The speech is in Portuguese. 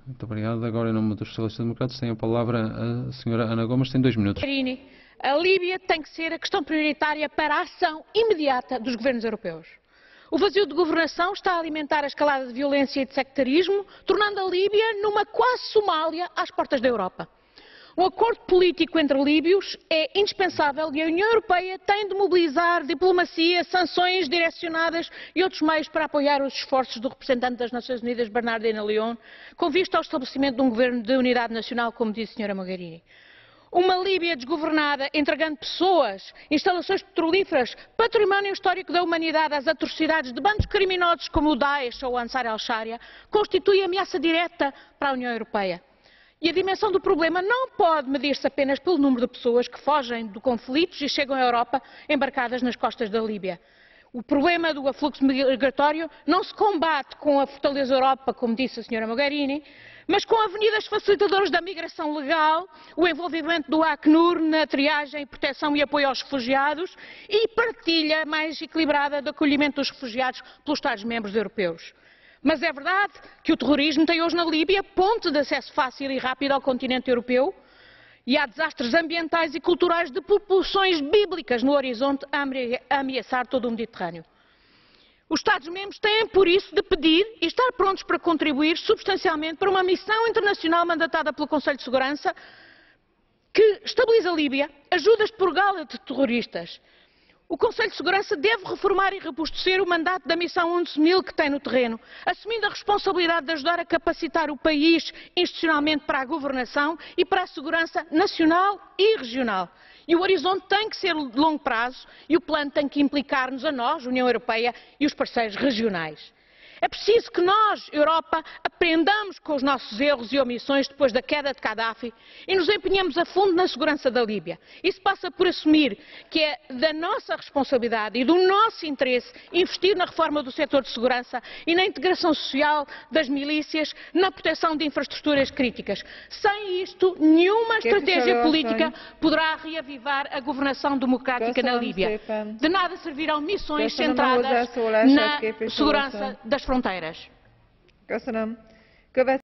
Muito obrigado. Agora, em nome dos Socialistas Democratas, tem a palavra a senhora Ana Gomes, tem 2 minutos. A Líbia tem que ser a questão prioritária para a ação imediata dos governos europeus. O vazio de governação está a alimentar a escalada de violência e de sectarismo, tornando a Líbia numa quase Somália às portas da Europa. Um acordo político entre líbios é indispensável e a União Europeia tem de mobilizar diplomacia, sanções direcionadas e outros meios para apoiar os esforços do representante das Nações Unidas, Bernardino León, com vista ao estabelecimento de um governo de unidade nacional, como disse a senhora Mogherini. Uma Líbia desgovernada, entregando pessoas, instalações petrolíferas, património histórico da humanidade às atrocidades de bandos criminosos como o Daesh ou o Ansar al-Sharia, constitui ameaça direta para a União Europeia. E a dimensão do problema não pode medir-se apenas pelo número de pessoas que fogem de conflitos e chegam à Europa embarcadas nas costas da Líbia. O problema do afluxo migratório não se combate com a Fortaleza Europa, como disse a senhora Mogherini, mas com avenidas facilitadoras da migração legal, o envolvimento do Acnur na triagem, proteção e apoio aos refugiados e partilha mais equilibrada do acolhimento dos refugiados pelos Estados-membros europeus. Mas é verdade que o terrorismo tem hoje na Líbia ponte de acesso fácil e rápido ao continente europeu e há desastres ambientais e culturais de proporções bíblicas no horizonte a ameaçar todo o Mediterrâneo. Os Estados-membros têm, por isso, de pedir e estar prontos para contribuir substancialmente para uma missão internacional mandatada pelo Conselho de Segurança que estabilize a Líbia, ajuda a expurgá-la de terroristas. O Conselho de Segurança deve reformar e robustecer o mandato da missão UNSMIL que tem no terreno, assumindo a responsabilidade de ajudar a capacitar o país institucionalmente para a governação e para a segurança nacional e regional. E o horizonte tem que ser de longo prazo e o plano tem que implicar-nos a nós, União Europeia, e os parceiros regionais. É preciso que nós, Europa, aprendamos com os nossos erros e omissões depois da queda de Gaddafi e nos empenhemos a fundo na segurança da Líbia. Isso passa por assumir que é da nossa responsabilidade e do nosso interesse investir na reforma do setor de segurança e na integração social das milícias, na proteção de infraestruturas críticas. Sem isto, nenhuma estratégia política poderá reavivar a governação democrática na Líbia. De nada servirão missões centradas na segurança das fronteiras.